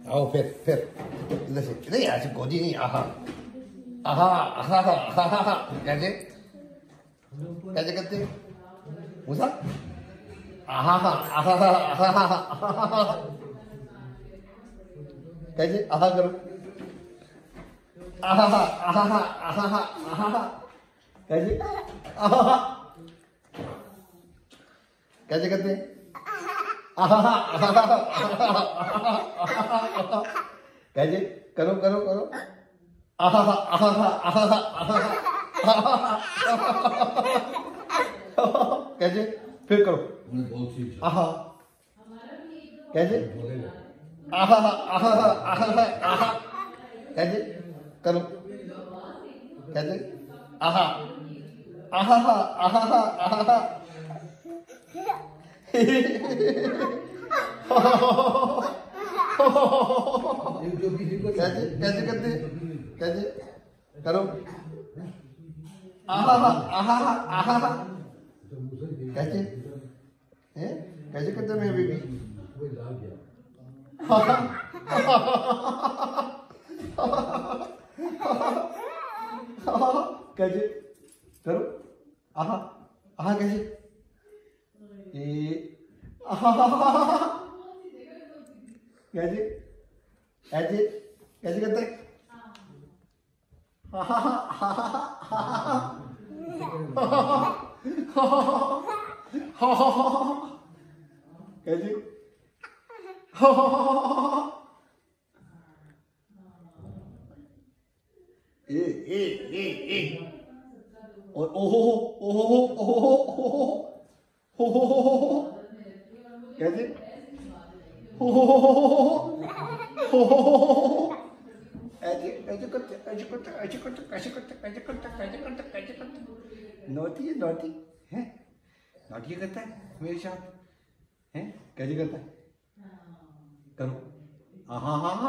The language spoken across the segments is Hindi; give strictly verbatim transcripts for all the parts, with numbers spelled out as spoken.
आओ फिर फिर इधर से नहीं ऐसे गोदी नहीं आहा आहा आहा आहा कैसे कैसे करते मूसा आहा आहा आहा कैसे आहा करो आहा आहा आहा आहा कैसे आहा कैसे करते कैसे करो करो करो कैसे फिर करो आहा कैसे आहा कैसे करो कैसे आहा आहा आहा आहा कैसे कैसे करते कैसे करो आहा आहा आहा कैसे हैं कैसे करते मैं बेबी कैसे करो आहा आहा कैसे ए कैसे ऐसे कैसे करते हैं कैसे ए ए ए ए और ओहो ओहो ओहो ओहो कैसे ऐसे ऐसे करते ऐसे करते ऐसे करते कैसे करते कैसे करते कैसे करते कैसे करते नौटी है नौटी है नौटी करता है मेरे साथ हैं कैसे करता है करो आहा हा हा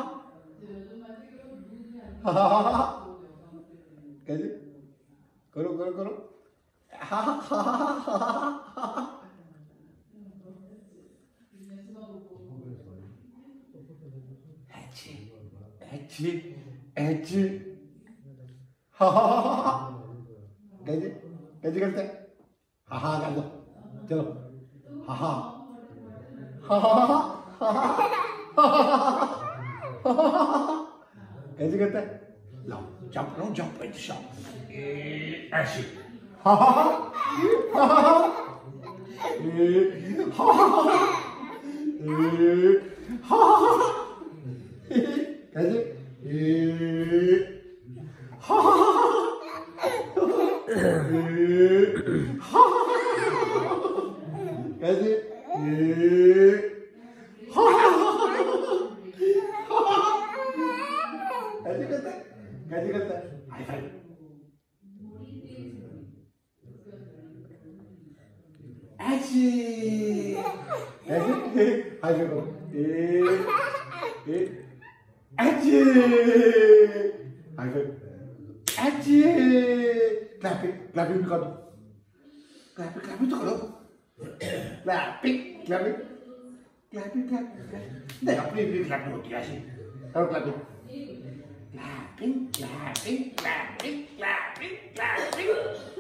कैसे करो करो करो हा हा हा हा ऐसे ऐसे हा हा हा कैसे कैसे करते हैं हा हा कर दो चलो हा हा हा हा कैसे करते हैं लाओ जंप लो जंप ऐसे शॉट ऐसे हा हा हा हा हा कैसे हा हा कैसे कैसे करता है कैसे करता है हाई फाइव ऐसे ऐसे हाई फाइव करो ए ए ऐसे हाई फाइव ऐसे क्लैपिंग क्लैपिंग कर दो क्लैपिंग क्लैपिंग तो करो क्लैपिंग क्लैपिंग क्लैपिंग क्लैपिंग नहीं अपनी भी क्लैपिंग होती है ऐसे करो clapping clapping clapping clapping clapping clapping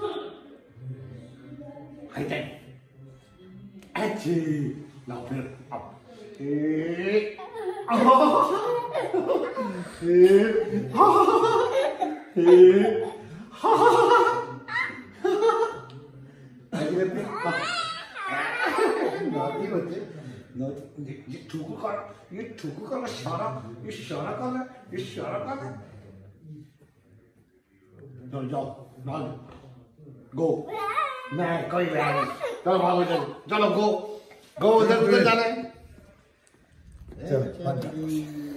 high time ऐसे लाओ फिर अब ए ए ये ठुकू का ये ठुकू का इशारा ये इशारा का है ये इशारा का है चलो जाओ भाग गो मैं कोई बात नहीं चलो भागो चलो चलो गो गो उधर उधर जाना है चलो